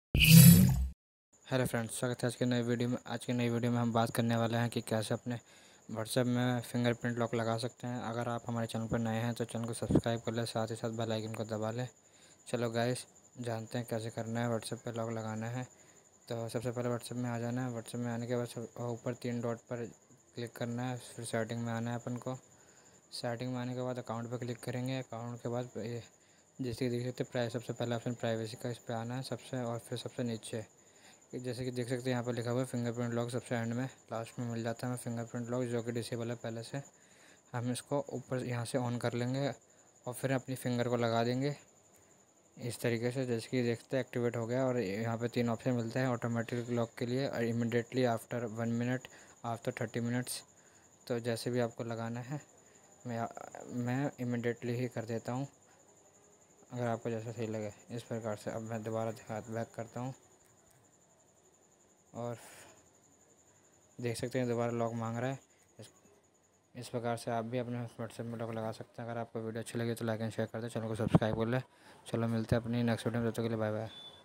Hello friends, स्वागत है आज की नई वीडियो में हम बात करने वाले हैं कि कैसे अपने व्हाट्सएप में फिंगरप्रिंट लॉक लगा सकते हैं। अगर आप हमारे चैनल पर नए हैं तो चैनल को सब्सक्राइब कर लें, साथ ही साथ बेल आइकन को दबा लें। चलो गाइस, जानते हैं कैसे करना है, व्हाट्सएप पर लॉक लगाना है। तो सबसे पहले व्हाट्सएप में आ जाना है। व्हाट्सएप में आने के बाद ऊपर 3 डॉट पर क्लिक करना है, फिर सेटिंग में आना है अपन को। सेटिंग में आने के बाद अकाउंट पर क्लिक करेंगे। अकाउंट के बाद जैसे कि देख सकते हैं, सबसे पहला ऑप्शन प्राइवेसी का, इस पर आना है सबसे, और फिर सबसे नीचे जैसे कि देख सकते हैं यहाँ पर लिखा हुआ है फिंगरप्रिंट लॉक। सबसे एंड में लास्ट में मिल जाता है हमें फिंगरप्रिंट लॉक, जो कि डिसेबल है पहले से। हम इसको ऊपर यहाँ से ऑन कर लेंगे और फिर अपनी फिंगर को लगा देंगे इस तरीके से। जैसे कि देखते हैं एक्टिवेट हो गया, और यहाँ पे 3 ऑप्शन मिलते हैं ऑटोमेटिक लॉक के लिए, और immediately after 1 minute, after 30 minutes. तो जैसे भी आपको लगाना है, मैं इमिडिएटली ही कर देता हूँ, अगर आपको जैसा सही लगे इस प्रकार से। अब मैं दोबारा बैक करता हूँ और देख सकते हैं दोबारा लॉक मांग रहा है। इस प्रकार से आप भी अपने व्हाट्सएप में लॉक लगा सकते हैं। अगर आपको वीडियो अच्छी लगी तो लाइक एंड शेयर कर दें, चैनल को सब्सक्राइब कर लें। चलो मिलते हैं अपनी नेक्स्ट वीडियो में, तब तक के लिए बाय बाय।